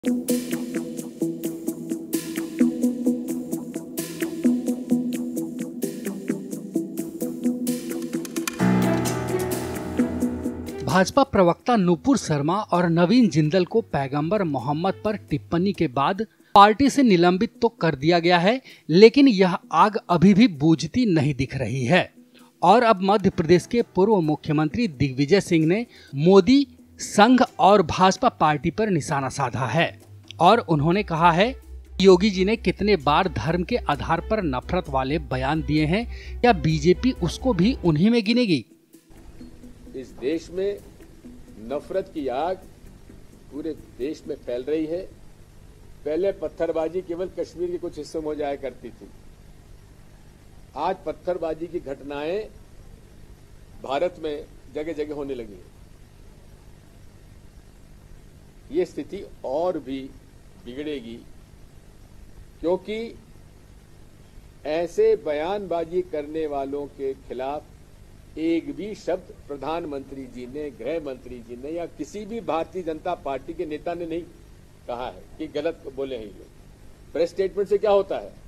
भाजपा प्रवक्ता नुपुर शर्मा और नवीन जिंदल को पैगंबर मोहम्मद पर टिप्पणी के बाद पार्टी से निलंबित तो कर दिया गया है, लेकिन यह आग अभी भी बुझती नहीं दिख रही है। और अब मध्य प्रदेश के पूर्व मुख्यमंत्री दिग्विजय सिंह ने मोदी, संघ और भाजपा पार्टी पर निशाना साधा है और उन्होंने कहा है, योगी जी ने कितने बार धर्म के आधार पर नफरत वाले बयान दिए हैं, क्या बीजेपी उसको भी उन्हीं में गिनेगी? इस देश में नफरत की आग पूरे देश में फैल रही है। पहले पत्थरबाजी केवल कश्मीर के कुछ हिस्सों में हो जाया करती थी, आज पत्थरबाजी की घटनाएं भारत में जगह जगह होने लगी है। ये स्थिति और भी बिगड़ेगी, क्योंकि ऐसे बयानबाजी करने वालों के खिलाफ एक भी शब्द प्रधानमंत्री जी ने, गृह मंत्री जी ने या किसी भी भारतीय जनता पार्टी के नेता ने नहीं कहा है कि गलत बोले हैं ये। प्रेस स्टेटमेंट से क्या होता है?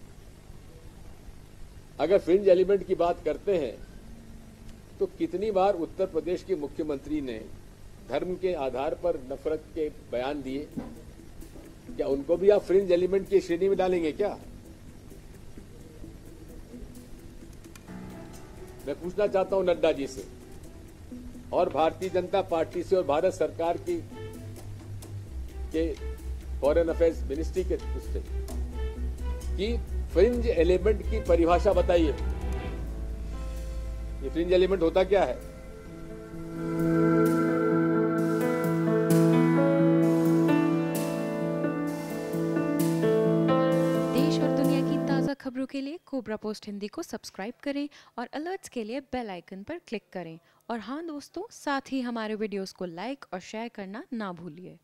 अगर फ्रिंज एलिमेंट की बात करते हैं तो कितनी बार उत्तर प्रदेश के मुख्यमंत्री ने धर्म के आधार पर नफरत के बयान दिए? क्या उनको भी आप फ्रिंज एलिमेंट की श्रेणी में डालेंगे क्या? मैं पूछना चाहता हूं नड्डा जी से और भारतीय जनता पार्टी से और भारत सरकार की के फॉरेन अफेयर्स मिनिस्ट्री के उससे कि फ्रिंज एलिमेंट की परिभाषा बताइए। ये फ्रिंज एलिमेंट होता क्या है? देश और दुनिया की ताज़ा खबरों के लिए कोबरा पोस्ट हिंदी को सब्सक्राइब करें और अलर्ट्स के लिए बेल आइकन पर क्लिक करें। और हाँ दोस्तों, साथ ही हमारे वीडियोस को लाइक और शेयर करना ना भूलिए।